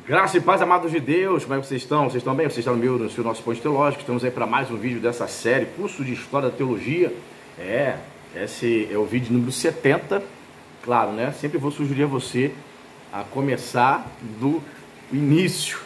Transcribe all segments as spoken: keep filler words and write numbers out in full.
Graça e paz, amados de Deus, como é que vocês estão? Vocês estão bem? Vocês estão no meu, no nosso ponto teológico? Estamos aí para mais um vídeo dessa série, Curso de História da Teologia. É, esse é o vídeo número setenta. Claro, né? Sempre vou sugerir a você a começar do início,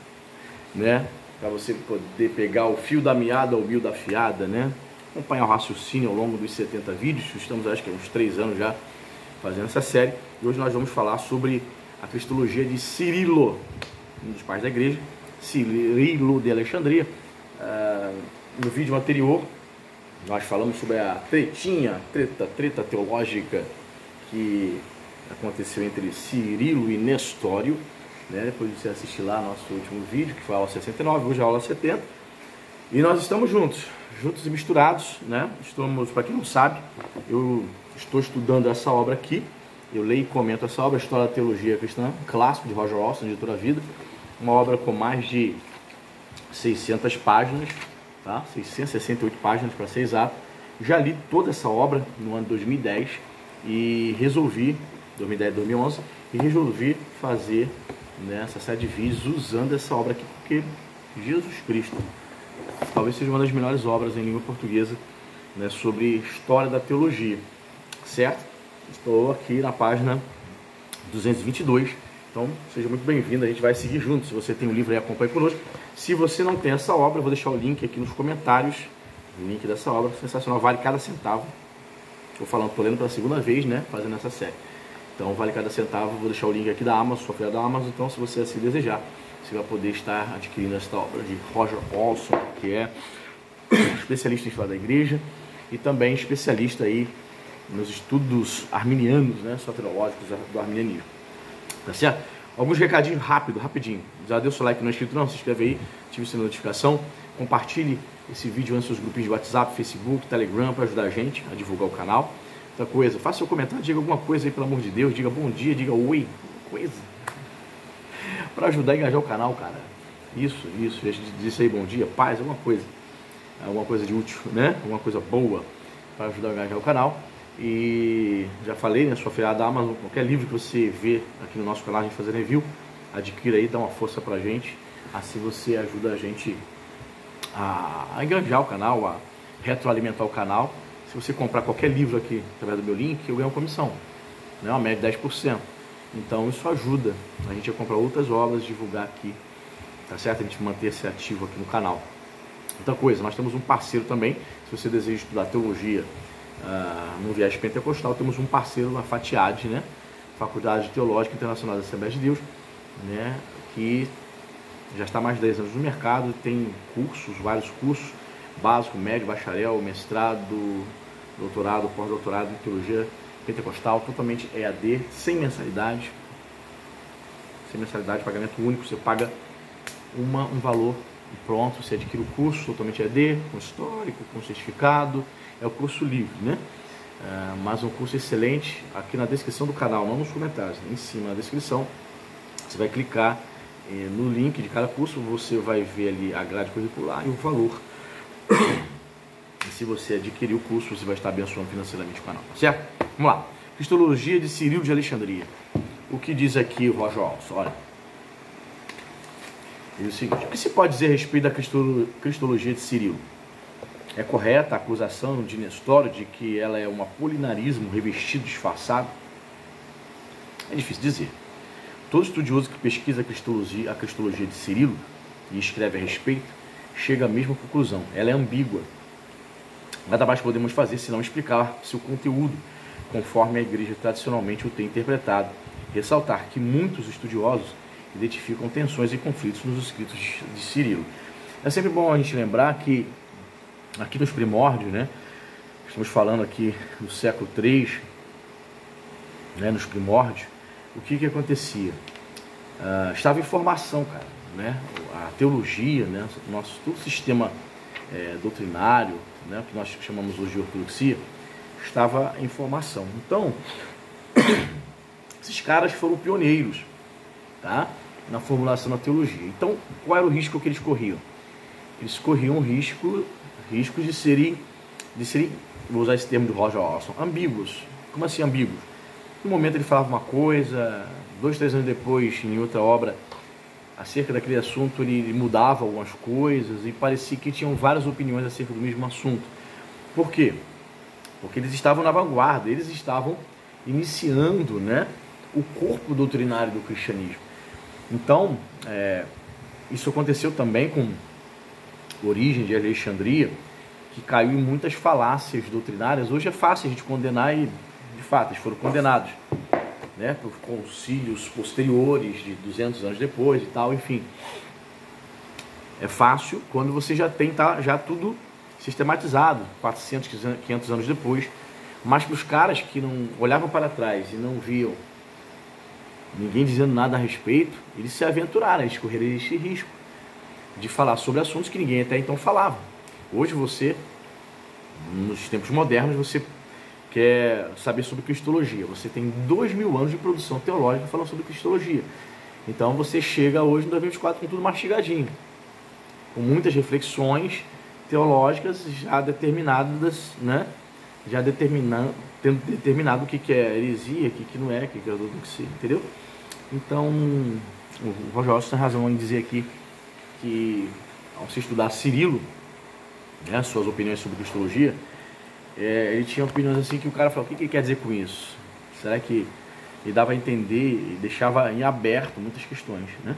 né? Para você poder pegar o fio da meada ou o mil da fiada, né? Acompanhar o raciocínio ao longo dos setenta vídeos. Estamos, acho que há uns três anos já fazendo essa série. E hoje nós vamos falar sobre a cristologia de Cirilo, um dos pais da igreja, Cirilo de Alexandria. Uh, no vídeo anterior, nós falamos sobre a tretinha, treta, treta teológica que aconteceu entre Cirilo e Nestório, né? Depois de você assistir lá nosso último vídeo, que foi a aula sessenta e nove, hoje é a aula setenta. E nós estamos juntos, juntos e misturados, né? Estamos, para quem não sabe, eu estou estudando essa obra aqui. Eu leio e comento essa obra, História da Teologia Cristã, um clássico de Roger Olson, Editora Vida. Uma obra com mais de seiscentas páginas, tá? seiscentas e sessenta e oito páginas para ser exato. Já li toda essa obra no ano dois mil e dez e resolvi, dois mil e dez, dois mil e onze, e resolvi fazer, né, essa série de vídeos usando essa obra aqui, porque Jesus Cristo talvez seja uma das melhores obras em língua portuguesa, né, sobre história da teologia, certo? Estou aqui na página duzentos e vinte e dois, então seja muito bem-vindo, a gente vai seguir juntos. Se você tem o livro aí, acompanhe conosco. Se você não tem essa obra, eu vou deixar o link aqui nos comentários, o link dessa obra, sensacional, vale cada centavo. Estou falando, estou lendo pela segunda vez, né, fazendo essa série. Então vale cada centavo, vou deixar o link aqui da Amazon, sou afiliado da Amazon, então se você assim desejar, você vai poder estar adquirindo esta obra de Roger Olson, que é especialista em história da igreja e também especialista aí nos estudos arminianos, né, soteriológicos do arminianismo, tá certo? Alguns recadinhos rápido, rapidinho. Já deu seu like não é inscrito não, se inscreve aí, ative sua notificação, compartilhe esse vídeo nos seus grupinhos de WhatsApp, Facebook, Telegram, para ajudar a gente a divulgar o canal. Outra coisa, faça seu comentário, diga alguma coisa aí, pelo amor de Deus, diga bom dia, diga oi, coisa, para ajudar a engajar o canal, cara. Isso, isso, dizer aí bom dia, paz, alguma coisa, alguma coisa de útil, né? Alguma coisa boa para ajudar a engajar o canal. E já falei, né, sou afiliado da Amazon, qualquer livro que você vê aqui no nosso canal, a gente fazer review, adquira aí, dá uma força pra gente, assim você ajuda a gente a, a engajar o canal, a retroalimentar o canal. Se você comprar qualquer livro aqui através do meu link, eu ganho uma comissão, né, uma média de dez por cento. Então isso ajuda a gente a comprar outras obras, divulgar aqui, tá certo? A gente manter-se ativo aqui no canal. Outra coisa, nós temos um parceiro também, se você deseja estudar teologia Uh, no viés pentecostal, temos um parceiro na FATIAD, né? Faculdade Teológica Internacional da Assembleia de Deus, né? Que já está há mais de dez anos no mercado, tem cursos, vários cursos, básico, médio, bacharel, mestrado, doutorado, pós-doutorado em Teologia Pentecostal, totalmente E A D, sem mensalidade, sem mensalidade, pagamento único, você paga uma, um valor e pronto, você adquire o curso totalmente E A D, com histórico, com certificado. É o curso livre, né? Uh, mas um curso excelente. Aqui na descrição do canal, não nos comentários, em cima na descrição, você vai clicar eh, no link de cada curso, você vai ver ali a grade curricular e o valor. E se você adquirir o curso, você vai estar abençoando financeiramente o canal, certo? Vamos lá. Cristologia de Cirilo de Alexandria. O que diz aqui o Roger Olson? Olha, diz o seguinte: o que se pode dizer a respeito da cristolo cristologia de Cirilo? É correta a acusação de Nestório de que ela é um apolinarismo revestido, disfarçado? É difícil dizer. Todo estudioso que pesquisa a cristologia, a cristologia de Cirilo e escreve a respeito, chega à mesma conclusão. Ela é ambígua. Nada mais podemos fazer senão explicar seu conteúdo, conforme a igreja tradicionalmente o tem interpretado. Ressaltar que muitos estudiosos identificam tensões e conflitos nos escritos de Cirilo. É sempre bom a gente lembrar que aqui nos primórdios, né, estamos falando aqui do século três, né, nos primórdios, o que que acontecia? Uh, estava em formação, cara, né, a teologia, né, nosso todo o sistema é, doutrinário, né, que nós chamamos hoje de ortodoxia, estava em formação. Então, esses caras foram pioneiros, tá, na formulação da teologia. Então, qual era o risco que eles corriam? Eles corriam o risco riscos de serem, de serem, vou usar esse termo do Roger Olson, ambíguos. Como assim ambíguos? No momento ele falava uma coisa, dois, três anos depois, em outra obra, acerca daquele assunto, ele mudava algumas coisas e parecia que tinham várias opiniões acerca do mesmo assunto. Por quê? Porque eles estavam na vanguarda, eles estavam iniciando, né, o corpo doutrinário do cristianismo. Então, é, isso aconteceu também com Origens de Alexandria, que caiu em muitas falácias doutrinárias. Hoje é fácil a gente condenar e, de fato, eles foram condenados, né, por concílios posteriores de duzentos anos depois e tal, enfim. É fácil quando você já tem tá, já tudo sistematizado, quatrocentos, quinhentos anos depois. Mas para os caras que não olhavam para trás e não viam ninguém dizendo nada a respeito, eles se aventuraram, eles correram esse risco de falar sobre assuntos que ninguém até então falava. Hoje você, nos tempos modernos, você quer saber sobre cristologia. Você tem dois mil anos de produção teológica falando sobre cristologia. Então você chega hoje, em dois mil e vinte e quatro, com tudo mastigadinho, com muitas reflexões teológicas já determinadas, né? Já determinando, tendo determinado o que, que é heresia, o que, que não é, o que, que é ortodoxia, entendeu? Então, o Roger tem razão em dizer aqui que, ao se estudar Cirilo, né, suas opiniões sobre cristologia, é, ele tinha opiniões assim que o cara falou: o que, que ele quer dizer com isso? Será que ele dava a entender e deixava em aberto muitas questões, né?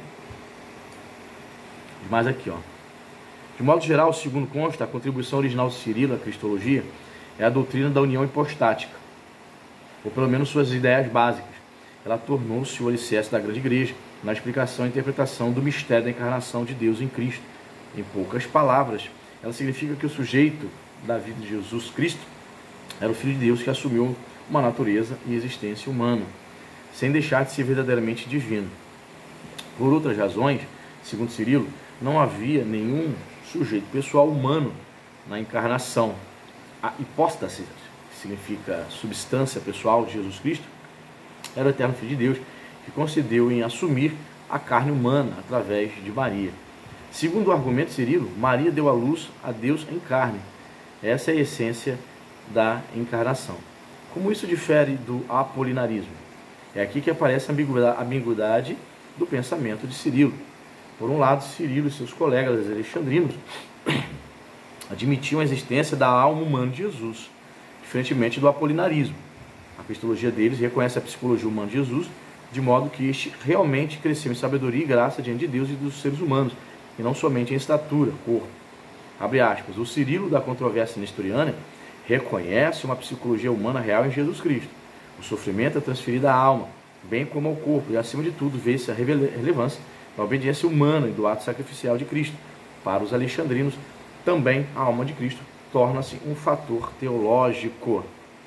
Mas aqui, ó. De modo geral, segundo consta, a contribuição original de Cirilo à cristologia é a doutrina da união hipostática, ou pelo menos suas ideias básicas. Ela tornou-se o alicerce da grande igreja na explicação e interpretação do mistério da encarnação de Deus em Cristo. Em poucas palavras, ela significa que o sujeito da vida de Jesus Cristo era o Filho de Deus que assumiu uma natureza e existência humana, sem deixar de ser verdadeiramente divino. Por outras razões, segundo Cirilo, não havia nenhum sujeito pessoal humano na encarnação. A hipóstase, que significa substância pessoal de Jesus Cristo, era o eterno Filho de Deus, que concedeu em assumir a carne humana através de Maria. Segundo o argumento de Cirilo, Maria deu à luz a Deus em carne. Essa é a essência da encarnação. Como isso difere do apolinarismo? É aqui que aparece a ambiguidade do pensamento de Cirilo. Por um lado, Cirilo e seus colegas alexandrinos admitiam a existência da alma humana de Jesus, diferentemente do apolinarismo. A cristologia deles reconhece a psicologia humana de Jesus, de modo que este realmente cresceu em sabedoria e graça diante de Deus e dos seres humanos, e não somente em estatura, corpo. Abre aspas. O Cirilo da controvérsia nestoriana reconhece uma psicologia humana real em Jesus Cristo. O sofrimento é transferido à alma, bem como ao corpo, e acima de tudo vê-se a relevância da obediência humana e do ato sacrificial de Cristo. Para os alexandrinos, também a alma de Cristo torna-se um fator teológico.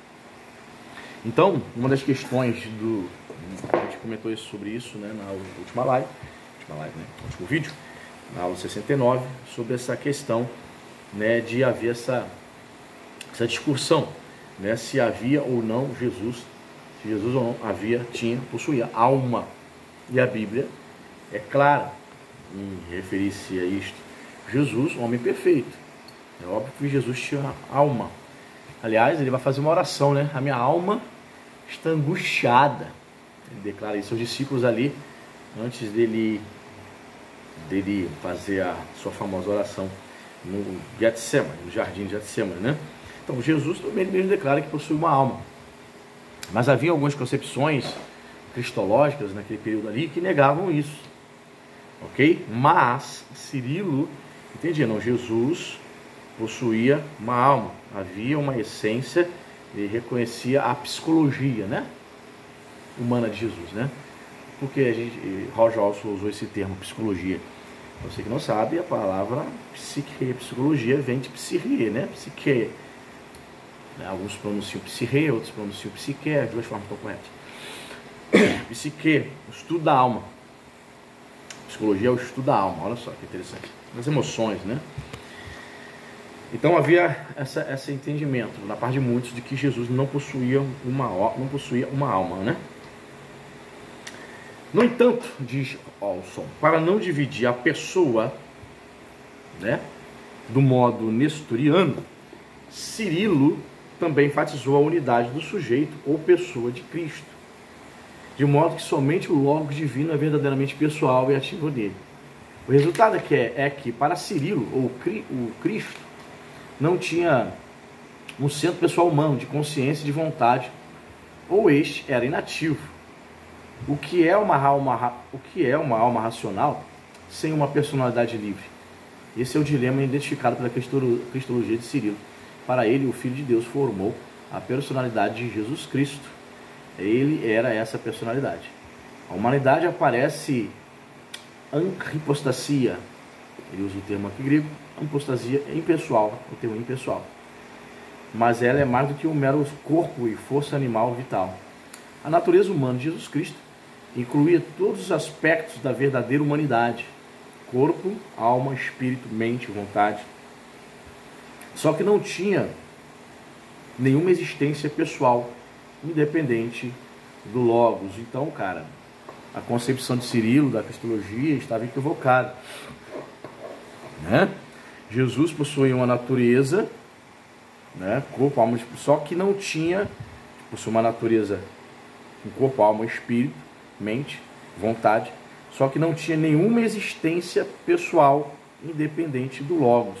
Então, uma das questões do... A gente comentou isso, sobre isso, né, na última live, última live, né, no último vídeo, na aula sessenta e nove, sobre essa questão, né, de haver essa, essa discussão, né, se havia ou não Jesus, se Jesus ou não havia, tinha, possuía alma. E a Bíblia é clara em referir-se a isto. Jesus, um homem perfeito. É óbvio que Jesus tinha alma. Aliás, ele vai fazer uma oração, né? A minha alma está angustiada. Ele declara isso aos discípulos ali, antes dele, dele fazer a sua famosa oração no Getsemane, no jardim de Getsemane, né? Então, Jesus também ele mesmo declara que possui uma alma. Mas havia algumas concepções cristológicas naquele período ali que negavam isso. Ok? Mas Cirilo entendia, não, Jesus possuía uma alma, havia uma essência, ele reconhecia a psicologia, né, humana de Jesus, né? Porque a gente, Roger Olson usou esse termo psicologia. Você que não sabe, a palavra psique, psicologia vem de psirrie, né? Psique. Alguns pronunciam psirrie, outros pronunciam psique, as duas formas estão corretas. Psique, o estudo da alma. Psicologia é o estudo da alma, olha só que interessante. Das emoções, né? Então havia essa, esse entendimento na parte de muitos de que Jesus não possuía uma, não possuía uma alma, né? No entanto, diz Olson, para não dividir a pessoa, né, do modo nestoriano, Cirilo também enfatizou a unidade do sujeito ou pessoa de Cristo. de modo que somente o Logos divino é verdadeiramente pessoal e ativo nele. O resultado é que, é, é que para Cirilo, ou o Cristo, não tinha um centro pessoal humano de consciência e de vontade, ou este era inativo. O que é uma alma, o que é uma alma racional sem uma personalidade livre? Esse é o dilema identificado pela cristologia de Cirilo. Para ele, o Filho de Deus formou a personalidade de Jesus Cristo. Ele era essa personalidade. A humanidade aparece anhipostasia, ele usa o termo aqui grego, anhipostasia impessoal, o termo impessoal. Mas ela é mais do que um mero corpo e força animal vital. A natureza humana de Jesus Cristo incluía todos os aspectos da verdadeira humanidade: corpo, alma, espírito, mente, vontade. Só que não tinha nenhuma existência pessoal, independente do Logos. Então, cara, a concepção de Cirilo, da cristologia, estava equivocada, né? Jesus possuía uma natureza, né, corpo, alma, só que não tinha, possuía uma natureza, um corpo, alma, espírito, mente, vontade, só que não tinha nenhuma existência pessoal independente do Logos.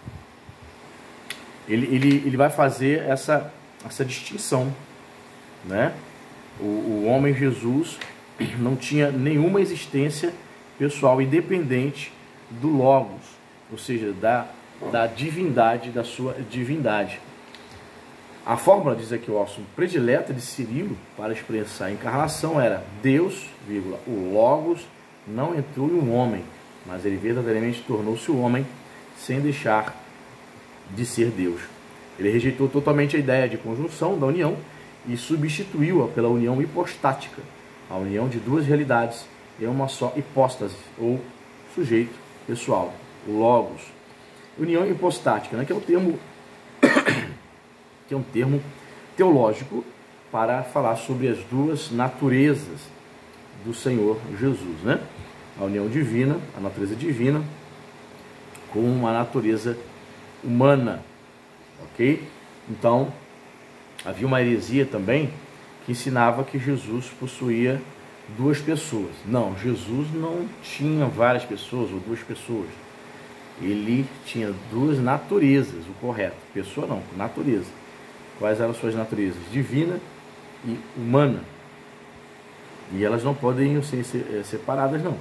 Ele, ele, ele vai fazer essa, essa distinção, né? O, o homem Jesus não tinha nenhuma existência pessoal independente do Logos, ou seja, da, da divindade, da sua divindade. A fórmula, diz aqui o Orson, predileta de Cirilo para expressar a encarnação era: Deus, vírgula, o Logos não entrou em um homem, mas ele verdadeiramente tornou-se o homem sem deixar de ser Deus. Ele rejeitou totalmente a ideia de conjunção da união e substituiu-a pela união hipostática, a união de duas realidades em uma só hipóstase, ou sujeito pessoal, o Logos. União hipostática, né, que é um termo que é um termo teológico para falar sobre as duas naturezas do Senhor Jesus, né? A união divina, a natureza divina, com a natureza humana, ok? Então, havia uma heresia também que ensinava que Jesus possuía duas pessoas. Não, Jesus não tinha várias pessoas ou duas pessoas. Ele tinha duas naturezas, o correto. Pessoa não, natureza. Quais eram suas naturezas? Divina e humana. E elas não podem ser separadas, não.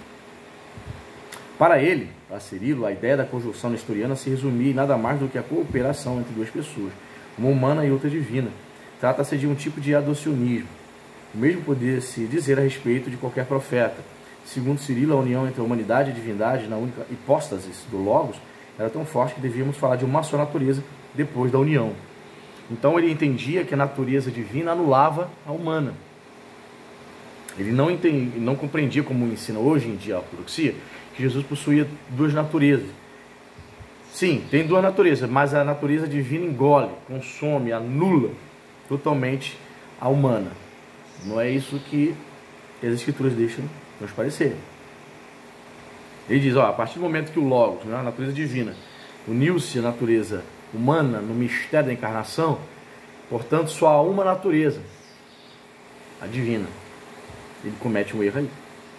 Para ele, para Cirilo, a ideia da conjunção nestoriana se resumia em nada mais do que a cooperação entre duas pessoas, uma humana e outra divina. Trata-se de um tipo de adocionismo. O mesmo poderia-se dizer a respeito de qualquer profeta. Segundo Cirilo, a união entre a humanidade e a divindade, na única hipóstase do Logos, era tão forte que devíamos falar de uma só natureza depois da união. Então ele entendia que a natureza divina anulava a humana. Ele não, entendia, não compreendia, como ensina hoje em dia a ortodoxia, que Jesus possuía duas naturezas. Sim, tem duas naturezas, mas a natureza divina engole, consome, anula totalmente a humana. Não é isso que as Escrituras deixam transparecer. Ele diz, ó, a partir do momento que o Logos, né, a natureza divina, uniu-se à natureza humana no mistério da encarnação, portanto só há uma natureza, a divina. Ele comete um erro aí.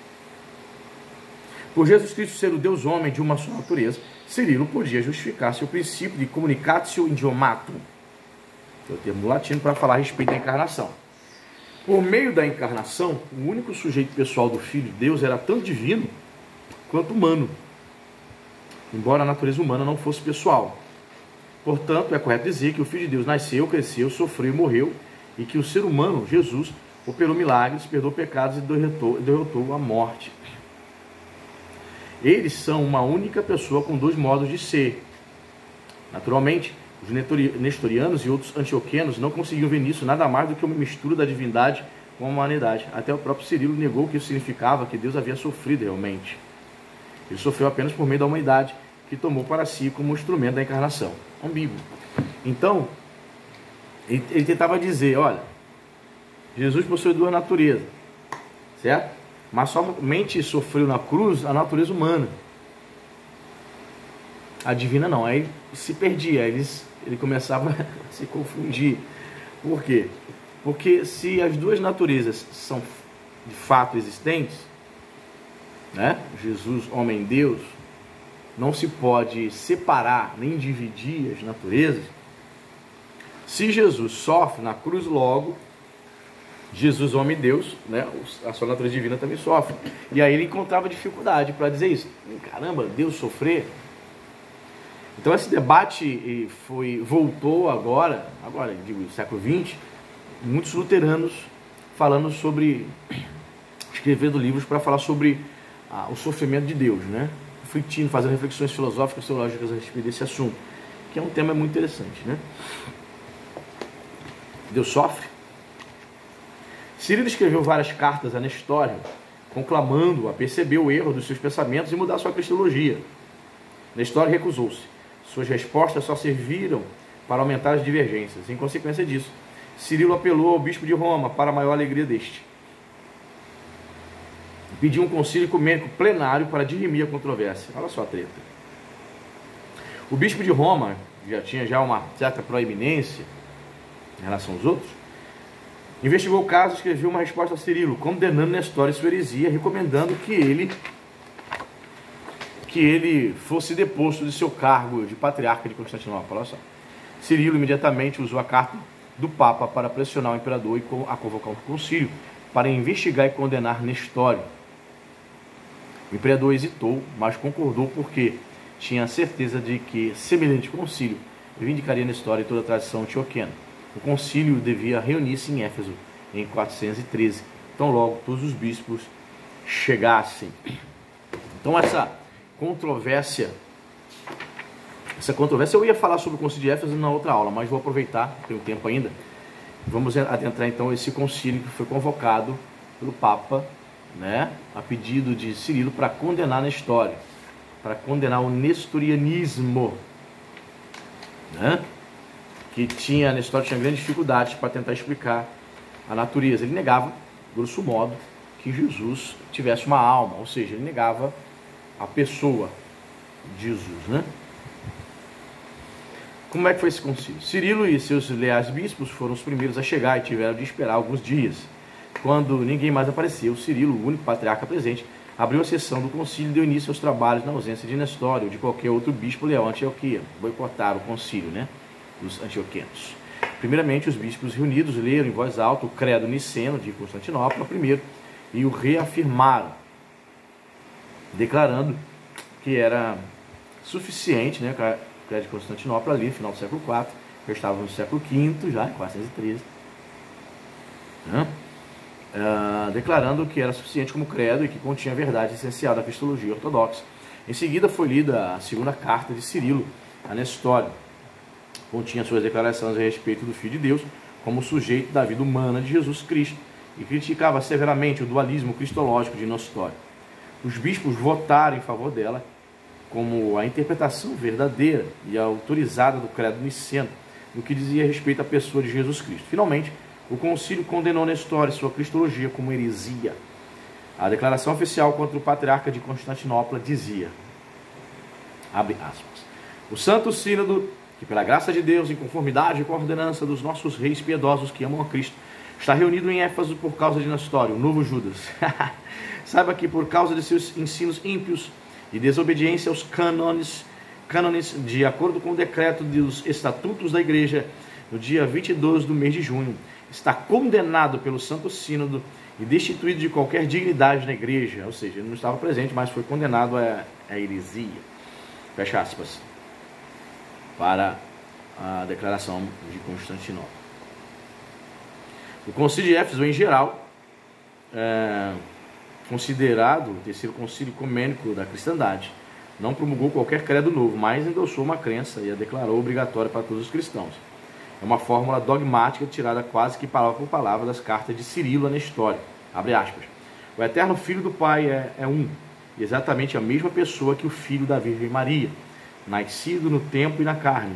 Por Jesus Cristo ser o Deus homem de uma só natureza, Cirilo podia justificar seu princípio de communicatio idiomatum, que é o termo latino para falar a respeito da encarnação. Por meio da encarnação, o único sujeito pessoal do Filho de Deus era tanto divino quanto humano, embora a natureza humana não fosse pessoal. Portanto, é correto dizer que o Filho de Deus nasceu, cresceu, sofreu e morreu, e que o ser humano, Jesus, operou milagres, perdoou pecados e derrotou, derrotou a morte. Eles são uma única pessoa com dois modos de ser. Naturalmente, os nestorianos e outros antioquenos não conseguiam ver nisso nada mais do que uma mistura da divindade com a humanidade. Até o próprio Cirilo negou que isso significava que Deus havia sofrido realmente. Ele sofreu apenas por meio da humanidade, que tomou para si como instrumento da encarnação. Ambíguo. Então, ele, ele tentava dizer, olha, Jesus possui duas naturezas, certo? Mas somente sofreu na cruz a natureza humana. A divina não. Aí se perdia, eles, ele começava a se confundir. Por quê? Porque se as duas naturezas são de fato existentes, né? Jesus, homem, Deus, não se pode separar nem dividir as naturezas. Se Jesus sofre na cruz, logo Jesus, homem e Deus, né, a sua natureza divina também sofre. E aí ele encontrava dificuldade para dizer isso. Caramba, Deus sofrer? Então esse debate foi, voltou agora, agora digo, no século vinte, muitos luteranos falando sobre, escrevendo livros para falar sobre ah, o sofrimento de Deus, né? Refletindo, fazendo reflexões filosóficas, teológicas a respeito desse assunto, que é um tema muito interessante, né? Deus sofre? Cirilo escreveu várias cartas a Nestório, conclamando-o a perceber o erro dos seus pensamentos e mudar sua cristologia. Nestório recusou-se. Suas respostas só serviram para aumentar as divergências. Em consequência disso, Cirilo apelou ao bispo de Roma para a maior alegria deste. Pediu um concílio ecumênico plenário para dirimir a controvérsia. Olha só a treta. O bispo de Roma já tinha já uma certa proeminência em relação aos outros. Investigou o caso e escreveu uma resposta a Cirilo, condenando Nestório e sua heresia, recomendando que ele, que ele fosse deposto de seu cargo de patriarca de Constantinopla. Olha só. Cirilo imediatamente usou a carta do Papa para pressionar o imperador e a convocar um concílio para investigar e condenar Nestório. O imperador hesitou, mas concordou porque tinha certeza de que semelhante concílio vindicaria Nestório e toda a tradição antioquena. O concílio devia reunir-se em Éfeso em quatrocentos e treze, tão logo todos os bispos chegassem. Então essa controvérsia, essa controvérsia eu ia falar sobre o concílio de Éfeso na outra aula, mas vou aproveitar, tenho tempo ainda. Vamos adentrar então esse concílio que foi convocado pelo Papa, né, a pedido de Cirilo para condenar Nestório, para condenar o nestorianismo, né? Que tinha, Nestório tinha grandes dificuldades para tentar explicar a natureza. Ele negava, grosso modo, que Jesus tivesse uma alma, ou seja, ele negava a pessoa de Jesus, né? Como é que foi esse concílio? Cirilo e seus leais bispos foram os primeiros a chegar e tiveram de esperar alguns dias. Quando ninguém mais apareceu, Cirilo, o único patriarca presente, abriu a sessão do concílio e deu início aos trabalhos na ausência de Nestório ou de qualquer outro bispo leal a Antioquia. Boicotaram o concílio, né, dos antioquenos. Primeiramente, os bispos reunidos leram em voz alta o credo niceno de Constantinopla primeiro e o reafirmaram, declarando que era suficiente, né, o credo de Constantinopla ali no final do século quatro, já estava no século quinto, já em quatrocentos e treze, né? Uh, declarando que era suficiente como credo e que continha a verdade essencial da cristologia ortodoxa. Em seguida foi lida a segunda carta de Cirilo a Nestório. Continha suas declarações a respeito do Filho de Deus como sujeito da vida humana de Jesus Cristo e criticava severamente o dualismo cristológico de Nestório. Os bispos votaram em favor dela como a interpretação verdadeira e autorizada do credo niceno no que dizia respeito à pessoa de Jesus Cristo. Finalmente, o concílio condenou Nestório e sua cristologia como heresia. A declaração oficial contra o patriarca de Constantinopla dizia, abre aspas, o Santo Sínodo, que pela graça de Deus, em conformidade com a ordenança dos nossos reis piedosos que amam a Cristo, está reunido em Éfeso por causa de Nestório, o novo Judas. Saiba que por causa de seus ensinos ímpios e desobediência aos cânones, cânones de acordo com o decreto dos estatutos da igreja, no dia vinte e dois do mês de junho, está condenado pelo Santo Sínodo e destituído de qualquer dignidade na igreja. Ou seja, ele não estava presente, mas foi condenado à, à heresia. Fecha aspas. Para a declaração de Constantinopla. O concílio de Éfeso, em geral, é considerado o terceiro concílio ecumênico da cristandade, não promulgou qualquer credo novo, mas endossou uma crença e a declarou obrigatória para todos os cristãos. É uma fórmula dogmática tirada quase que palavra por palavra das cartas de Cirilo a Nestório. Abre aspas. O eterno Filho do Pai é, é um, e exatamente a mesma pessoa que o Filho da Virgem Maria, nascido no tempo e na carne.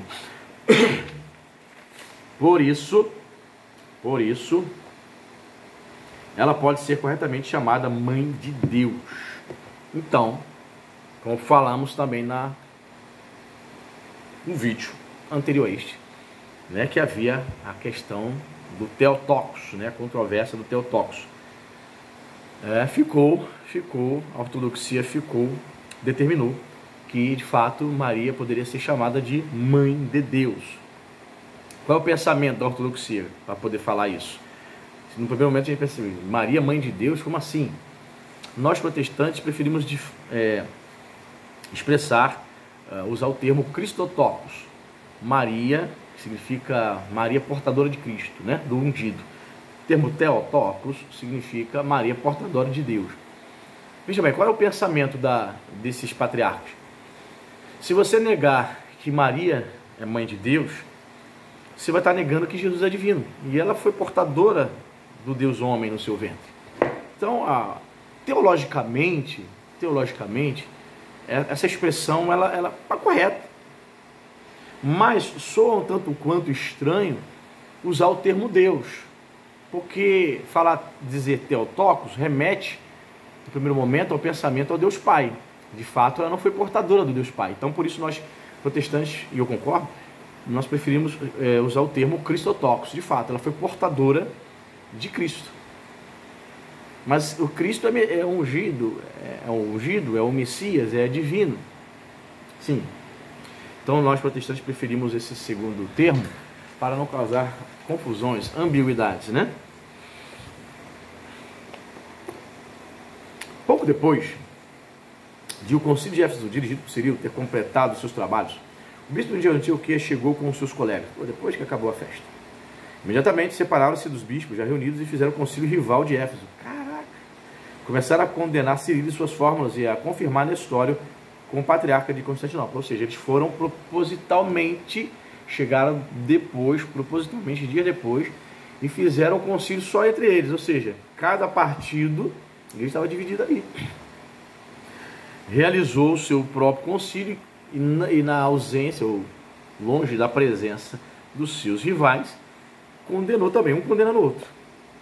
Por isso, por isso, ela pode ser corretamente chamada Mãe de Deus. Então, como falamos também na, no vídeo anterior a este, né, que havia a questão do Theotokos, né? A controvérsia do Theotokos. É, ficou, ficou, a ortodoxia ficou, determinou que de fato Maria poderia ser chamada de Mãe de Deus. Qual é o pensamento da ortodoxia para poder falar isso? No primeiro momento a gente pensa, Maria, Mãe de Deus, como assim? Nós protestantes preferimos de, é, expressar, uh, usar o termo Christotokos. Maria, que significa Maria portadora de Cristo, né? Do ungido. O termo Theotokos significa Maria portadora de Deus. Veja bem, qual é o pensamento da, desses patriarcas? Se você negar que Maria é mãe de Deus, você vai estar negando que Jesus é divino. E ela foi portadora do Deus homem no seu ventre. Então, a, teologicamente, teologicamente, essa expressão ela, ela é correta. Mas soa um tanto quanto estranho usar o termo Deus. Porque falar, dizer Theotokos remete, no primeiro momento, ao pensamento ao Deus Pai. De fato, ela não foi portadora do Deus Pai. Então, por isso nós, protestantes, e eu concordo, nós preferimos é, usar o termo Christotokos. De fato, ela foi portadora de Cristo. Mas o Cristo é, é ungido, é, é ungido, é o Messias, é divino. Sim. Então, nós, protestantes, preferimos esse segundo termo para não causar confusões, ambiguidades, né? Pouco depois de o concílio de Éfeso, dirigido por Cirilo, ter completado seus trabalhos, o bispo de Antioquia chegou com os seus colegas, depois que acabou a festa. Imediatamente separaram-se dos bispos já reunidos e fizeram o concílio rival de Éfeso. Caraca! Começaram a condenar Cirilo e suas fórmulas e a confirmar Nestório como patriarca de Constantinopla. Ou seja, eles foram propositalmente, chegaram depois, propositalmente, dias depois, e fizeram o concílio só entre eles. Ou seja, cada partido, ele estava dividido ali. Realizou o seu próprio concílio e na, e na ausência, ou longe da presença dos seus rivais, condenou também, um condenando o outro.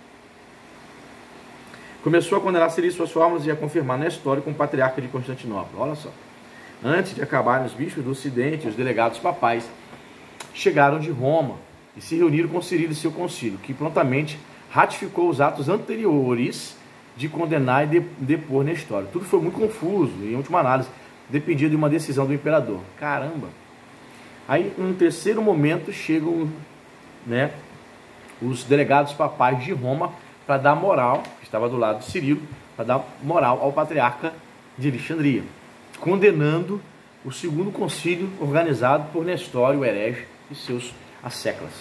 Começou a condenar Cirilo e suas fórmulas e a confirmar Nestório como patriarca de Constantinopla. Olha só. Antes de acabarem os bispos do Ocidente, os delegados papais chegaram de Roma e se reuniram com Cirilo e seu concílio, que prontamente ratificou os atos anteriores de condenar e de, depor Nestório. Tudo foi muito confuso e, em última análise, dependia de uma decisão do imperador. Caramba! Aí, num terceiro momento, chegam, né, os delegados papais de Roma para dar moral, que estava do lado de Cirilo, para dar moral ao patriarca de Alexandria, condenando o segundo concílio organizado por Nestório, o herege, e seus asseclas.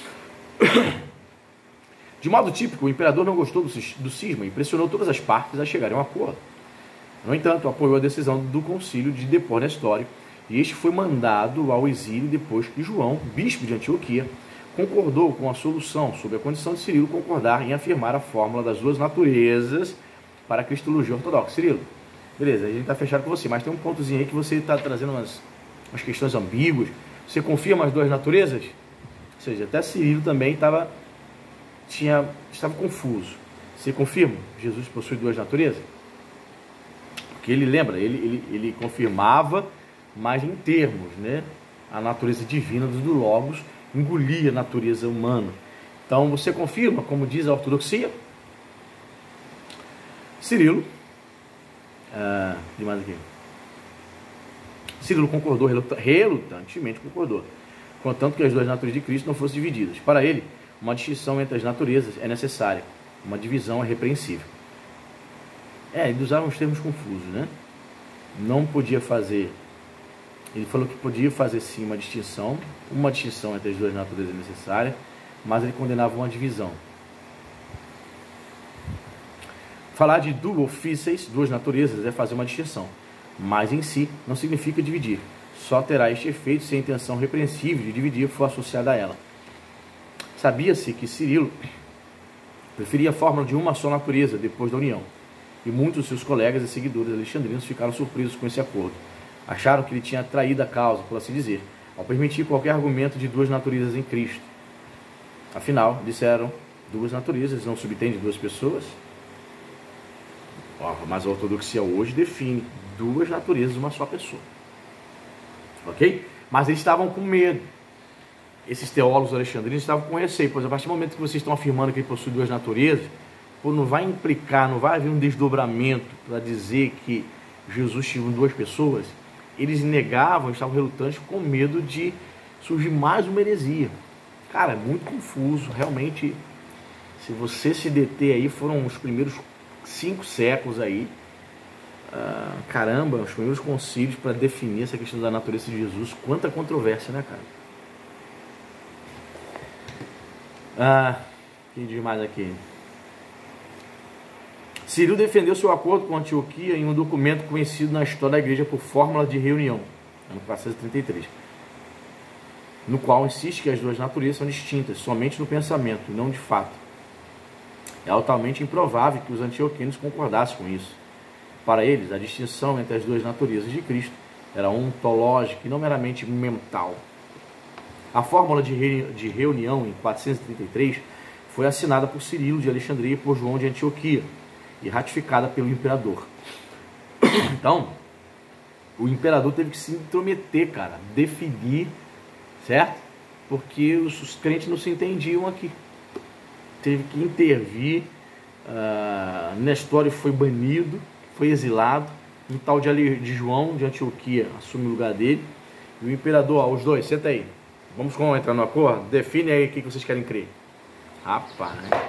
De modo típico, o imperador não gostou do cisma e pressionou todas as partes a chegarem a um acordo. No entanto, apoiou a decisão do concílio de depor Nestório, e este foi mandado ao exílio depois que João, bispo de Antioquia, concordou com a solução, sob a condição de Cirilo concordar em afirmar a fórmula das duas naturezas para a cristologia ortodoxa. Cirilo, beleza, a gente está fechado com você, mas tem um pontozinho aí que você está trazendo umas, umas questões ambíguas. Você confirma as duas naturezas? Ou seja, até Cirilo também estava, tinha, estava confuso. Você confirma? Jesus possui duas naturezas? Porque ele, lembra, ele, ele, ele confirmava, mas em termos, né? A natureza divina do Logos engolia a natureza humana. Então, você confirma, como diz a ortodoxia? Cirilo, ah, de mais aqui. Cirilo concordou, relutantemente concordou, contanto que as duas naturezas de Cristo não fossem divididas. Para ele, uma distinção entre as naturezas é necessária, uma divisão é repreensível. É, eles usaram uns termos confusos, né? Não podia fazer, ele falou que podia fazer sim uma distinção, uma distinção entre as duas naturezas é necessária, mas ele condenava uma divisão. Falar de duo offices, duas naturezas, é fazer uma distinção, mas em si não significa dividir. Só terá este efeito se a intenção repreensível de dividir for associada a ela. Sabia-se que Cirilo preferia a fórmula de uma só natureza depois da união, e muitos de seus colegas e seguidores alexandrinos ficaram surpresos com esse acordo. Acharam que ele tinha traído a causa, por assim dizer, ao permitir qualquer argumento de duas naturezas em Cristo. Afinal, disseram, duas naturezas não subtende duas pessoas? Mas a ortodoxia hoje define duas naturezas uma só pessoa. Ok? Mas eles estavam com medo. esses teólogos alexandrinos estavam com receio, pois a partir do momento que vocês estão afirmando que ele possui duas naturezas, pô, não vai implicar, não vai haver um desdobramento para dizer que Jesus tinha duas pessoas. Eles negavam, estavam relutantes com medo de surgir mais uma heresia. Cara, é muito confuso, realmente. Se você se deter aí, foram os primeiros cinco séculos aí, ah, caramba, os primeiros concílios para definir essa questão da natureza de Jesus. Quanta controvérsia, né, cara? Ah, o que diz mais aqui? Cirilo defendeu seu acordo com Antioquia em um documento conhecido na história da igreja por Fórmula de Reunião, ano quatrocentos e trinta e três, no qual insiste que as duas naturezas são distintas somente no pensamento e não de fato. É altamente improvável que os antioquianos concordassem com isso. Para eles, a distinção entre as duas naturezas de Cristo era ontológica e não meramente mental. A fórmula de, re... de reunião em quatrocentos e trinta e três foi assinada por Cirilo de Alexandria e por João de Antioquia e ratificada pelo imperador. Então, o imperador teve que se intrometer, cara, definir, certo? Porque os, os crentes não se entendiam aqui. Teve que intervir. uh, Nestório foi banido, foi exilado. Um tal de, Ali, de João de Antioquia assume o lugar dele. E o imperador, ó, os dois, senta aí. Vamos entrar no acordo? Define aí o que vocês querem crer. Rapaz, né?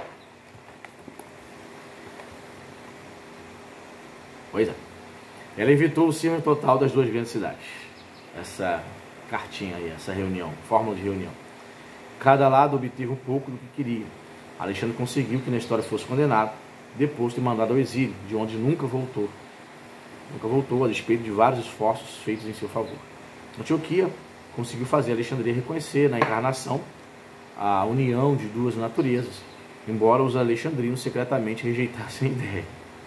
Pois é. Ela evitou o cisma total das duas grandes cidades. Essa cartinha aí, essa reunião, fórmula de reunião. Cada lado obteve um pouco do que queria. Alexandre conseguiu que Nestório fosse condenado, deposto e mandado ao exílio, de onde nunca voltou. Nunca voltou, a despeito de vários esforços feitos em seu favor. Antioquia conseguiu fazer Alexandria reconhecer na encarnação a união de duas naturezas, embora os alexandrinos secretamente rejeitassem a ideia.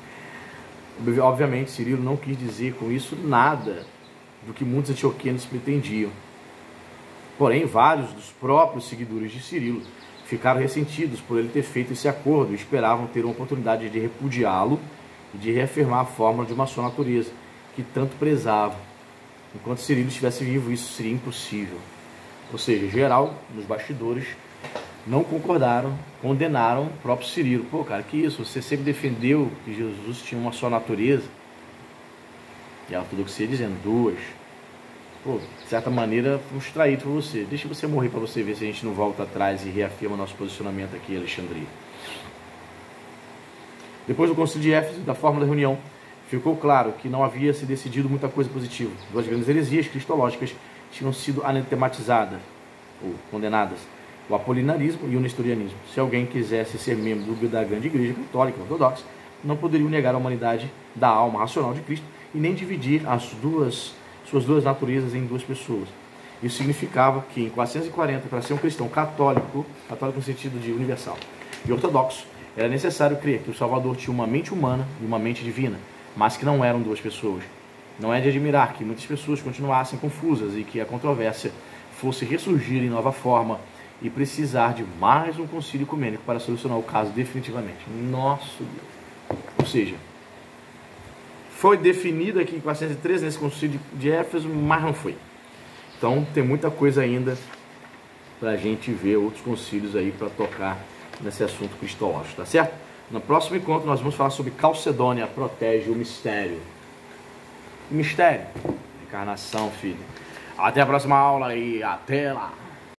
Obviamente, Cirilo não quis dizer com isso nada do que muitos antioquianos pretendiam. Porém, vários dos próprios seguidores de Cirilo ficaram ressentidos por ele ter feito esse acordo e esperavam ter uma oportunidade de repudiá-lo e de reafirmar a fórmula de uma só natureza, que tanto prezavam. Enquanto Cirilo estivesse vivo, isso seria impossível. Ou seja, geral, nos bastidores, não concordaram, condenaram o próprio Cirilo. Pô, cara, que isso? Você sempre defendeu que Jesus tinha uma só natureza. E a ortodoxia dizendo duas. Pô, de certa maneira, fomos traídos por você. Deixa você morrer para você ver se a gente não volta atrás e reafirma nosso posicionamento aqui em Alexandria. Depois do concílio de Éfeso, da forma da reunião, ficou claro que não havia se decidido muita coisa positiva. Duas grandes heresias cristológicas tinham sido anatematizadas, ou condenadas: o apolinarismo e o nestorianismo. Se alguém quisesse ser membro da grande igreja católica ortodoxa, não poderia negar a humanidade da alma racional de Cristo e nem dividir as duas, suas duas naturezas em duas pessoas. Isso significava que em quatrocentos e quarenta, para ser um cristão católico, católico no sentido de universal, e ortodoxo, era necessário crer que o Salvador tinha uma mente humana e uma mente divina, mas que não eram duas pessoas. Não é de admirar que muitas pessoas continuassem confusas e que a controvérsia fosse ressurgir em nova forma e precisar de mais um concílio ecumênico para solucionar o caso definitivamente. Nosso Deus! Ou seja, foi definido aqui em quatrocentos e treze nesse concílio de Éfeso, mas não foi. Então tem muita coisa ainda para a gente ver, outros concílios aí para tocar nesse assunto cristológico, tá certo? No próximo encontro nós vamos falar sobre Calcedônia protege o mistério. Mistério, encarnação, filho. Até a próxima aula e até lá!